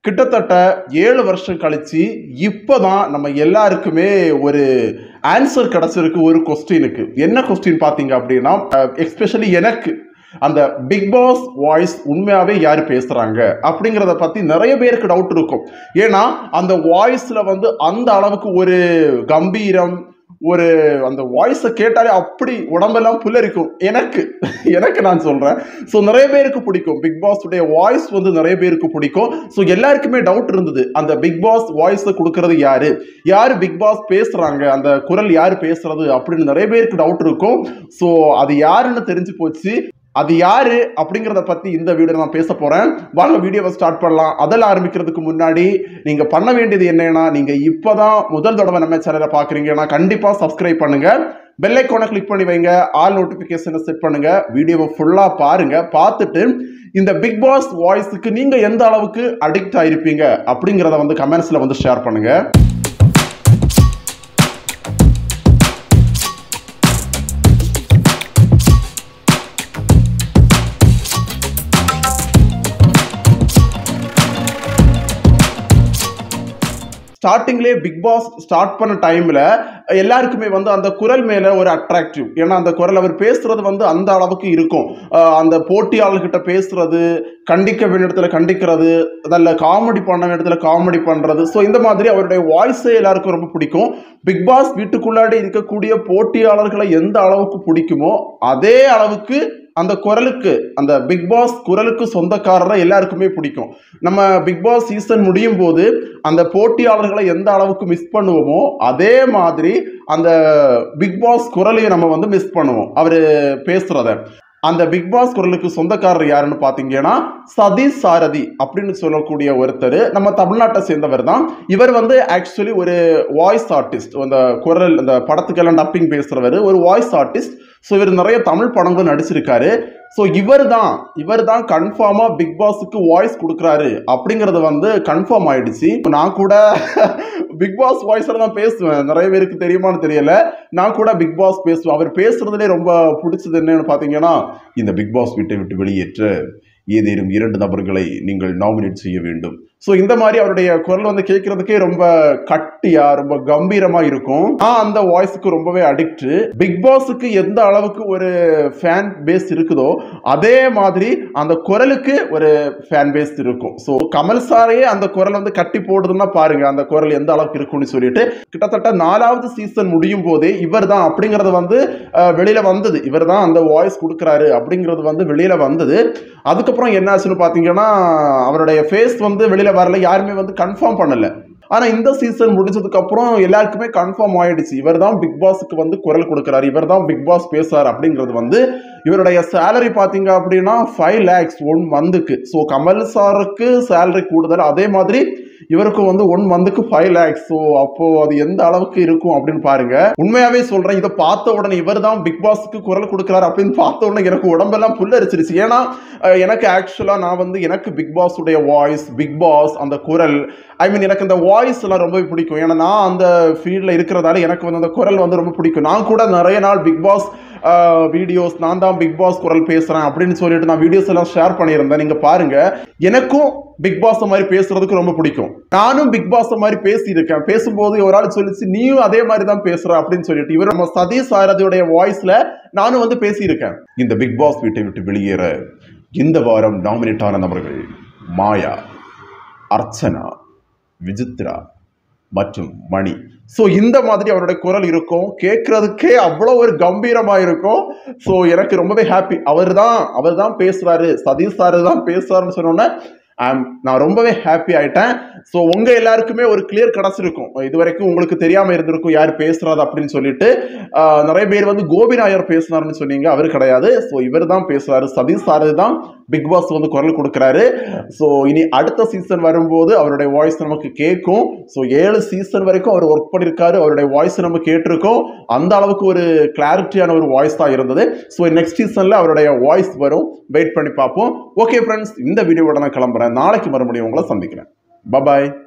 கிட்டத்தட்ட 7 வருஷம் கழிச்சு இப்போதான் நம்ம எல்லாருக்குமே ஒரு ஆன்சர் கிடைச்சிருக்கு ஒரு கொஸ்டினுக்கு. என்ன கொஸ்டின் பார்த்தீங்க அப்படின்னா, எஸ்பெஷலி எனக்கு அந்த பிக் பாஸ் வாய்ஸ் உண்மையாவே யார் பேசுறாங்க அப்படிங்கிறத பத்தி நிறைய பேருக்கு டவுட் இருக்கும். ஏன்னா அந்த வாய்ஸ்ல வந்து அந்த அளவுக்கு ஒரு கம்பீரம், ஒரு அந்த வாய்ஸை கேட்டாலே அப்படி உடம்பெல்லாம் புல்லரிக்கும். எனக்கு நான் சொல்றேன். ஸோ நிறைய பேருக்கு பிடிக்கும் பிக் பாஸ் உடைய வாய்ஸ் வந்து நிறைய பேருக்கு பிடிக்கும். ஸோ எல்லாருக்குமே டவுட் இருந்தது, அந்த பிக் பாஸ் வாய்ஸை கொடுக்கறது யாரு பிக் பாஸ் பேசுறாங்க, அந்த குரல் யாரு பேசுறது அப்படின்னு நிறைய பேருக்கு டவுட் இருக்கும். ஸோ அது யாருன்னு தெரிஞ்சு போச்சு. அது யாரு அப்படிங்கிறத பத்தி இந்த வீடியோ நான் பேச போறேன். வாங்க வீடியோவை ஸ்டார்ட் பண்ணலாம். அதெல்லாம் ஆரம்பிக்கிறதுக்கு முன்னாடி நீங்க பண்ண வேண்டியது என்னன்னா, நீங்க இப்பதான் முதல் தடவை நம்ம சேனலை பாக்குறீங்கன்னா கண்டிப்பா சப்ஸ்கிரைப் பண்ணுங்க, பெல் ஐகானை கிளிக் பண்ணி வைங்க, ஆல் நோட்டிபிகேஷனை செட் பண்ணுங்க, வீடியோவை ஃபுல்லா பாருங்க. பார்த்துட்டு இந்த பிக் பாஸ் வாய்ஸுக்கு நீங்க எந்த அளவுக்கு அடிக்ட் ஆயிருப்பீங்க அப்படிங்கிறத வந்து கமெண்ட்ஸ்ல வந்து ஷேர் பண்ணுங்க. ஸ்டார்டிங்லேயே பிக் பாஸ் ஸ்டார்ட் பண்ண டைம்ல எல்லாருக்குமே வந்து அந்த குரல் மேல ஒரு அட்ராக்டிவ். ஏன்னா அந்த குரல் அவர் பேசுறது வந்து அந்த அளவுக்கு இருக்கும். அந்த போட்டியாளர்கிட்ட பேசுறது, கண்டிக்க வேண்டிய இடத்துல கண்டிக்கிறது, அதில் காமெடி பண்ண வேண்டிய இடத்துல காமெடி பண்றது. ஸோ இந்த மாதிரி அவருடைய வாய்ஸே எல்லாருக்கும் ரொம்ப பிடிக்கும். பிக் பாஸ் வீட்டுக்குள்ளாடி இருக்கக்கூடிய போட்டியாளர்களை எந்த அளவுக்கு பிடிக்குமோ அதே அளவுக்கு அந்த குரலுக்கு, அந்த பிக் பாஸ் குரலுக்கு சொந்தக்காரரை எல்லாருக்குமே பிடிக்கும். நம்ம பிக் பாஸ் சீசன் முடியும் போது அந்த போட்டியாளர்களை எந்த அளவுக்கு மிஸ் பண்ணுவோமோ அதே மாதிரி அந்த பிக் பாஸ் குரலையும் நம்ம வந்து மிஸ் பண்ணுவோம். அவர் பேசுறத. அந்த பிக் பாஸ் குரலுக்கு சொந்தக்காரர் யாருன்னு பார்த்தீங்கன்னா சதீஷ் சாரதி அப்படின்னு சொல்லக்கூடிய ஒருத்தர், நம்ம தமிழ்நாட்டை சேர்ந்தவர் தான். இவர் வந்து ஆக்சுவலி ஒரு வாய்ஸ் ஆர்டிஸ்ட். அந்த குரல், அந்த படத்துக்கெல்லாம் டப்பிங் பேசுறவர் ஒரு வாய்ஸ் ஆர்டிஸ்ட். ஸோ இவர் நிறைய தமிழ் படங்கள் நடிச்சிருக்காரு. ஸோ இவர் தான் கன்ஃபார்மா பிக் பாஸுக்கு வாய்ஸ் கொடுக்குறாரு அப்படிங்கிறது வந்து கன்ஃபார்ம் ஆயிடுச்சு. நான் கூட பிக் பாஸ் வாய்ஸ்ல தான் பேசுவேன். நிறைய பேருக்கு தெரியுமான்னு தெரியல, நான் கூட பிக் பாஸ் பேசுவேன். அவர் பேசுறதுலே ரொம்ப பிடிச்சது என்னன்னு பார்த்தீங்கன்னா, இந்த பிக் பாஸ் வீட்டை விட்டு வெளியேற்ற ஏதேனும் 2 நபர்களை நீங்கள் நாமினேட் செய்ய வேண்டும். ஸோ இந்த மாதிரி அவருடைய குரல் வந்து கேட்கறதுக்கே ரொம்ப கட்டியா, ரொம்ப கம்பீரமா இருக்கும். அந்த வாய்ஸுக்கு ரொம்பவே அடிக்ட். பிக் பாஸுக்கு எந்த அளவுக்கு ஒரு ஃபேன் பேஸ் இருக்குதோ அதே மாதிரி அந்த குரலுக்கு ஒரு ஃபேன் பேஸ் இருக்கும். ஸோ கமல் சாரையே அந்த குரல் வந்து கட்டி போடுதுன்னா பாருங்க அந்த குரல் எந்த அளவுக்கு இருக்கும்னு சொல்லிட்டு. கிட்டத்தட்ட 4வது சீசன் முடியும் போதே இவர் தான் அப்படிங்கிறது வந்து வெளியில வந்தது. இவர் தான் அந்த வாய்ஸ் கொடுக்குறாரு அப்படிங்கிறது வந்து வெளியில வந்தது. அதுக்கப்புறம் என்ன ஆச்சுன்னு பார்த்தீங்கன்னா, அவருடைய ஃபேஸ் வந்து வெளியில வரல, யாருமே வந்து கன்ஃபார்ம் பண்ணல. ஆனா இந்த சீசன் முடிஞ்சதுக்கு அப்புறம் எல்லாருக்குமே கன்ஃபார்ம் ஆயிடுச்சு, இவர் தான் பிக் பாஸுக்கு வந்து குரல் கொடுக்கிறாரு, இவர் தான் பிக் பாஸ் பேசுறாரு அப்படிங்கிறது வந்து. இவருடைய சேலரி பாத்தீங்க அப்படின்னா 5 lakhs 1 மந்த்துக்கு. ஸோ கமல் சாருக்கு சேலரி கூடுதல், அதே மாதிரி இவருக்கும் வந்து 1 மந்த்துக்கு 5 lakhs. ஸோ அப்போ அது எந்த அளவுக்கு இருக்கும் அப்படின்னு பாருங்க. உண்மையாவே சொல்றேன், இதை பார்த்த உடனே இவர் தான் பிக் பாஸுக்கு குரல் கொடுக்கிறாரு அப்படின்னு பார்த்த உடனே எனக்கு உடம்பெல்லாம் புல்லரிச்சிருச்சு. ஏன்னா எனக்கு ஆக்சுவலா நான் வந்து எனக்கு பிக் பாஸ் உடைய வாய்ஸ், பிக் பாஸ் அந்த குரல், ஐ மீன் எனக்கு அந்த வாய்ஸ் எல்லாம் ரொம்ப பிடிக்கும். ஏன்னா நான் அந்த ஃபீல்ட்ல இருக்கிறதால எனக்கு வந்து அந்த குரல் வந்து ரொம்ப பிடிக்கும். நான் கூட நிறைய நாள் பிக் பாஸ் வீடியோஸ், நான் தான் பிக் பாஸ் குரல் பேசுறேன் அப்படின்னு சொல்லிட்டு நான் வீடியோஸ் எல்லாம் ஷேர் பண்ணியிருந்தேன். நீங்க பாருங்க, எனக்கும் பிக் பாஸ் மாதிரி பேசுறதுக்கு ரொம்ப பிடிக்கும். நானும் பிக் பாஸ் மாதிரி பேசியிருக்கேன். பேசும்போது ஒரு ஆள் சொல்லிச்சு, நீயும் அதே மாதிரி தான் பேசுற அப்படின்னு சொல்லிட்டு. இவர் நம்ம சதீஷ் சாரதியோடைய வாய்ஸ்ல நானும் வந்து பேசியிருக்கேன். இந்த பிக் பாஸ் வீட்டை விட்டு வெளியேற இந்த வாரம் நாமினேட் ஆன நபர்கள் மாயா, அர்ச்சனா, விசித்ரா மற்றும் மணி. ஸோ இந்த மாதிரி அவருடைய குரல் இருக்கும், கேட்கறதுக்கே அவ்வளோ ஒரு கம்பீரமாக இருக்கும். ஸோ எனக்கு ரொம்பவே ஹாப்பி. அவர் தான் பேசுறாரு, சதீஷ் சார் தான் பேசுறாருன்னு சொன்னோன்னே நான் ரொம்பவே ஹாப்பி ஆயிட்டேன். ஸோ உங்க எல்லாருக்குமே ஒரு கிளியர் கிடைச்சிருக்கும். இது வரைக்கும் உங்களுக்கு தெரியாம இருந்திருக்கும் யார் பேசுறாரு அப்படின்னு சொல்லிட்டு. நிறைய பேர் வந்து கோபி நாயர் பேசுனாருன்னு சொன்னீங்க, அவர் கிடையாது. ஸோ இவர் தான் பேசுறாரு, சதீஷ் சார் தான் பிக் பாஸ் வந்து குரல் கொடுக்குறாரு. ஸோ இனி அடுத்த சீசன் வரும்போது அவருடைய வாய்ஸ் நமக்கு கேட்கும். ஸோ 7 சீசன் வரைக்கும் அவர் ஒர்க் பண்ணியிருக்காரு, அவருடைய வாய்ஸ் நம்ம கேட்டிருக்கோம். அந்த அளவுக்கு ஒரு கிளாரிட்டியான ஒரு வாய்ஸ் தான் இருந்தது. ஸோ நெக்ஸ்ட் சீசன்ல அவருடைய வாய்ஸ் வரும், வெயிட் பண்ணி பார்ப்போம். ஓகே ஃப்ரெண்ட்ஸ், இந்த வீடியோவோட நான் கிளம்புறேன். நாளைக்கு மறுபடியும் உங்களை சந்திக்கிறேன். பாய்.